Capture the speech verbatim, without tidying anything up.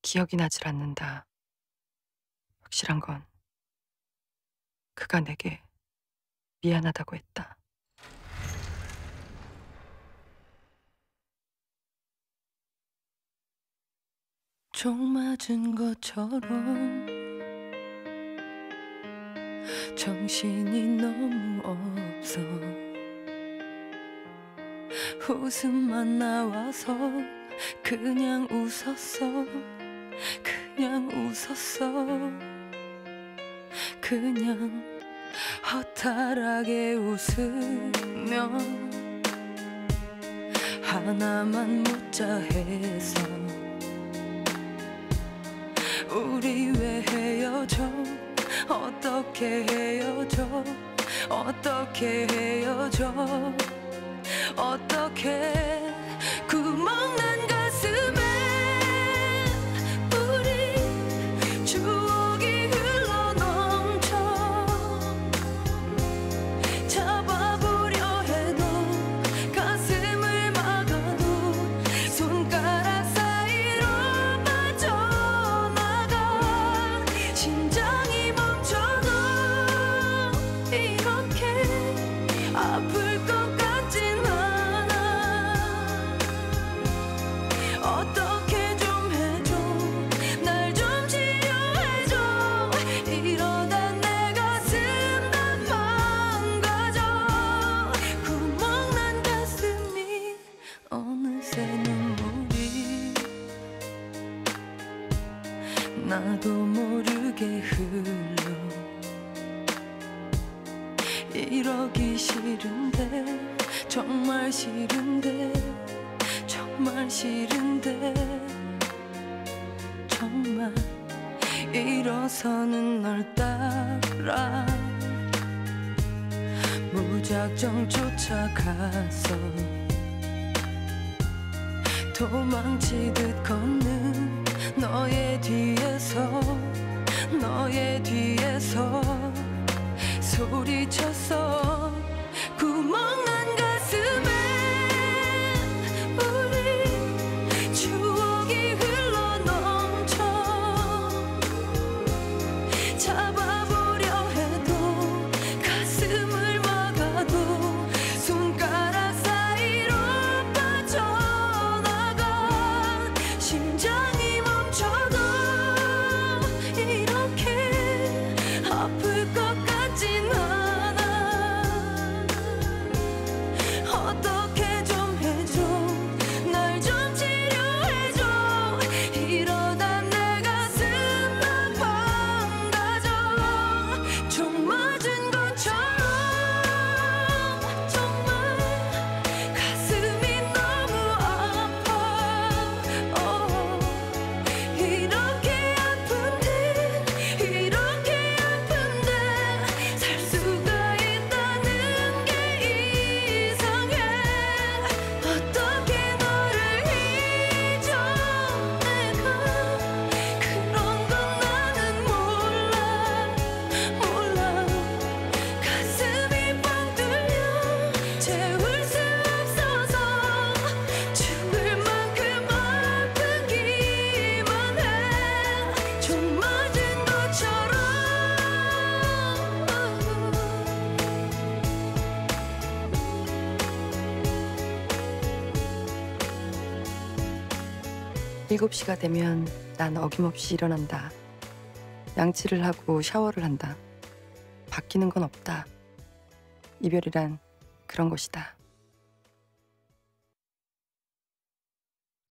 기억이 나질 않는다. 확실한 건 그가 내게 미안하다고 했다. 총 맞은 것처럼 정신이 너무 없어. 웃음만 나와서 그냥 웃었어. 그냥 웃었어. 그냥 허탈하게 웃으며 하나만 묻자 해서 우리 왜 헤어져? 어떻게 헤어져? 어떻게 헤어져? 어떻게 구멍난 가슴에 우리 추억이 흘러넘쳐 잡아보려 해도 가슴을 막아도 손가락 사이로 빠져나가 심장이 멈춰도 이렇게 아플 것 같진 않아. 어떻게 좀 해줘. 날 좀 치료해줘. 이러다 내 가슴 다 망가져. 구멍난 가슴이 어느새 눈물이 나도 모르게 흘러. 이러기 싫은데 정말 싫은데 정말 싫은데 정말 일어서는 널 따라 무작정 쫓아가서 도망치듯 걷는 너의 뒤에서 너의 뒤에서 소리쳤어. 구멍난 가슴에 우리 추억이 흘러넘쳐 잡아보려 해도 가슴을 막아도 손가락 사이로 빠져나가 심장이 멈춰도 이렇게 아플 것 같진 않아. 어떻게 좀 해줘. 날 좀 치료해줘. 이러다 내 가슴 다 망가져. 총 맞은 것처럼 정말 가슴이 너무 아파. 어, 이렇게 아픈데 이렇게 아픈데 살 수가 있다는 게 이상해. 어떻게 너를 잊어. 내가 그런 건 나는 몰라 몰라. 가슴이 뻥 뚫려 채울 수 없어서 죽을 만큼 아프기만 해. 총 맞은 것처럼. 일곱 시가 되면 난 어김없이 일어난다. 양치를 하고 샤워를 한다. 바뀌는 건 없다. 이별이란 그런 것이다.